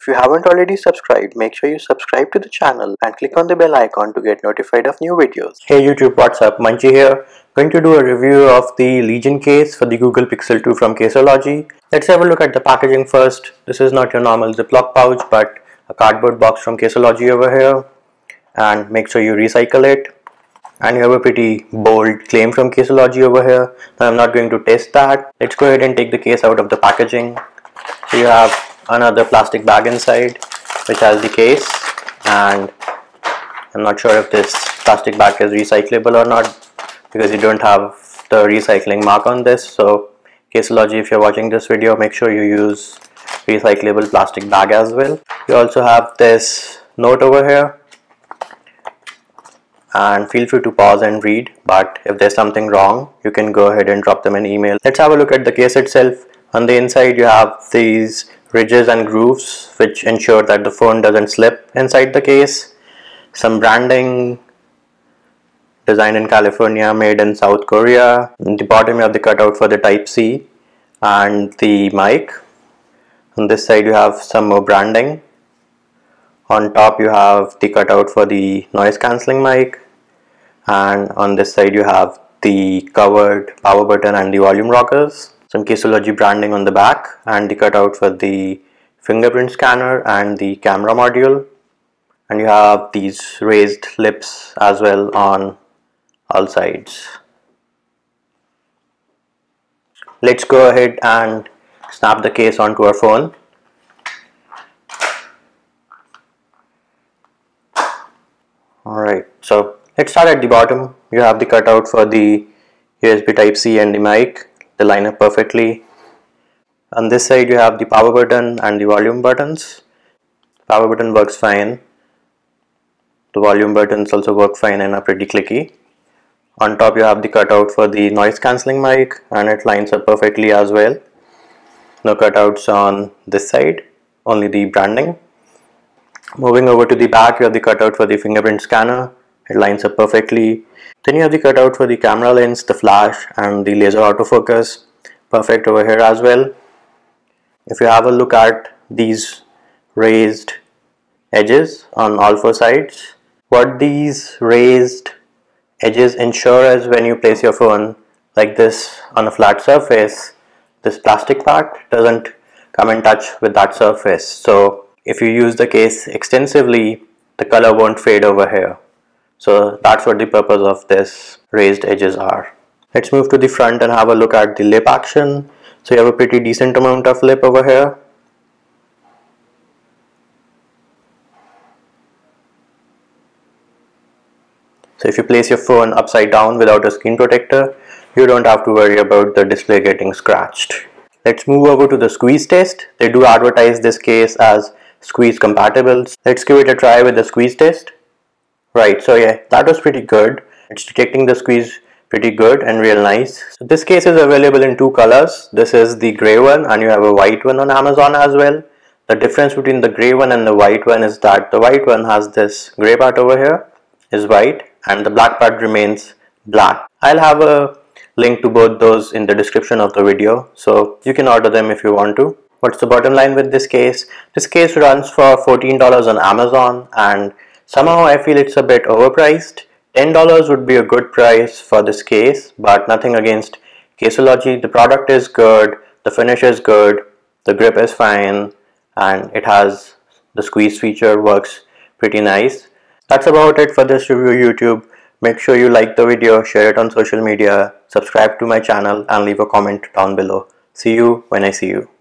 If you haven't already subscribed, make sure you subscribe to the channel and click on the bell icon to get notified of new videos. Hey YouTube, what's up? Munchie here. Going to do a review of the Legion case for the Google Pixel 2 from Caseology. Let's have a look at the packaging first. This is not your normal Ziploc pouch, but a cardboard box from Caseology over here. And make sure you recycle it. And you have a pretty bold claim from Caseology over here. Now I'm not going to test that. Let's go ahead and take the case out of the packaging. So you have another plastic bag inside which has the case, and I'm not sure if this plastic bag is recyclable or not because you don't have the recycling mark on this. So Caseology, if you're watching this video, make sure you use recyclable plastic bag as well. You also have this note over here, and feel free to pause and read, but if there's something wrong you can go ahead and drop them an email. Let's have a look at the case itself. On the inside you have these ridges and grooves which ensure that the phone doesn't slip inside the case. Some branding, designed in California, made in South Korea. On the bottom you have the cutout for the Type-C and the mic. On this side you have some more branding. On top you have the cutout for the noise cancelling mic, and on this side you have the covered power button and the volume rockers. Some Caseology branding on the back and the cutout for the fingerprint scanner and the camera module, and you have these raised lips as well on all sides. Let's go ahead and snap the case onto our phone. Alright, so let's start at the bottom. You have the cutout for the USB Type-C and the mic. They line up perfectly. On this side you have the power button and the volume buttons. Power button works fine. The volume buttons also work fine and are pretty clicky. On top you have the cutout for the noise cancelling mic, and it lines up perfectly as well. No cutouts on this side, only the branding. Moving over to the back, you have the cutout for the fingerprint scanner. It lines up perfectly. Then you have the cutout for the camera lens, the flash and the laser autofocus. Perfect over here as well. If you have a look at these raised edges on all four sides, what these raised edges ensure is when you place your phone like this on a flat surface, this plastic part doesn't come in touch with that surface. So if you use the case extensively, the color won't fade over here. So that's what the purpose of this raised edges are. Let's move to the front and have a look at the lip action. So you have a pretty decent amount of lip over here. So if you place your phone upside down without a screen protector, you don't have to worry about the display getting scratched. Let's move over to the squeeze test. They do advertise this case as squeeze compatible. Let's give it a try with the squeeze test. Right, so yeah, that was pretty good. It's detecting the squeeze pretty good and real nice. So this case is available in two colors. This is the gray one, and you have a white one on Amazon as well. The difference between the gray one and the white one is that the white one has this gray part over here is white and the black part remains black. I'll have a link to both those in the description of the video, so you can order them if you want to. What's the bottom line with this case? This case runs for $14 on Amazon, and somehow I feel it's a bit overpriced. $10 would be a good price for this case, but nothing against Caseology. The product is good, the finish is good, the grip is fine, and it has the squeeze feature, works pretty nice. That's about it for this review, YouTube. Make sure you like the video, share it on social media, subscribe to my channel and leave a comment down below. See you when I see you.